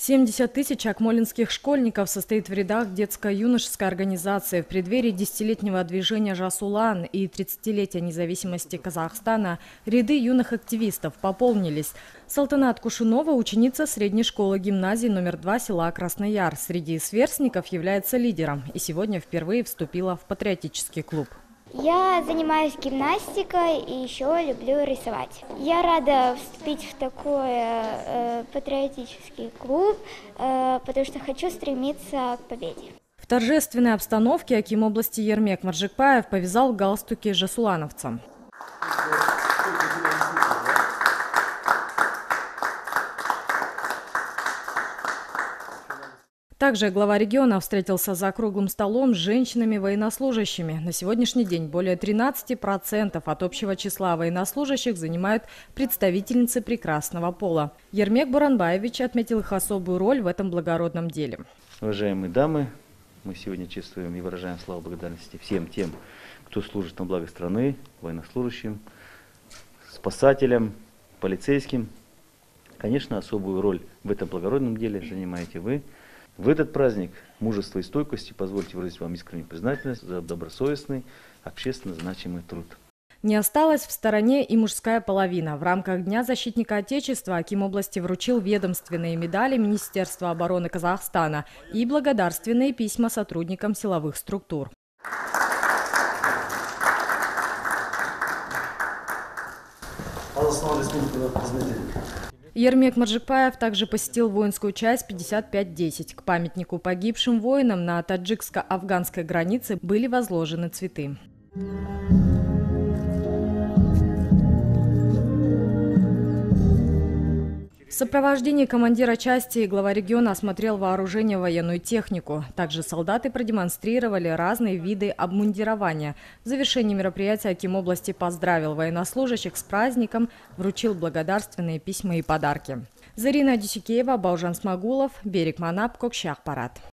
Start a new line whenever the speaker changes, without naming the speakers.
70 тысяч акмолинских школьников состоит в рядах детско-юношеской организации. В преддверии десятилетнего движения «Жас Улан» и 30-летия независимости Казахстана ряды юных активистов пополнились. Салтанат Кушунова – ученица средней школы-гимназии номер 2 села Красный Яр. Среди сверстников является лидером и сегодня впервые вступила в патриотический клуб.
Я занимаюсь гимнастикой и еще люблю рисовать. Я рада вступить в такой патриотический клуб, потому что хочу стремиться к победе.
В торжественной обстановке аким области Ермек Маржикпаев повязал галстуки жасулановцам. Также глава региона встретился за круглым столом с женщинами-военнослужащими. На сегодняшний день более 13% от общего числа военнослужащих занимают представительницы прекрасного пола. Ермек Буранбаевич отметил их особую роль в этом благородном деле.
Уважаемые дамы, мы сегодня чествуем и выражаем славу благодарности всем тем, кто служит на благо страны, военнослужащим, спасателям, полицейским. Конечно, особую роль в этом благородном деле занимаете вы. В этот праздник мужества и стойкости позвольте выразить вам искреннюю признательность за добросовестный, общественно значимый труд.
Не осталась в стороне и мужская половина. В рамках Дня защитника Отечества аким области вручил ведомственные медали Министерства обороны Казахстана и благодарственные письма сотрудникам силовых структур. Ермек Маржикпаев также посетил воинскую часть 5510. К памятнику погибшим воинам на таджикско-афганской границе были возложены цветы. В сопровождении командира части глава региона осмотрел вооружение, военную технику. Также солдаты продемонстрировали разные виды обмундирования. В завершении мероприятия аким области поздравил военнослужащих с праздником, вручил благодарственные письма и подарки. Зарина Дюсикеева, Баужан Смагулов, Берег Манап, Кокшахпарат.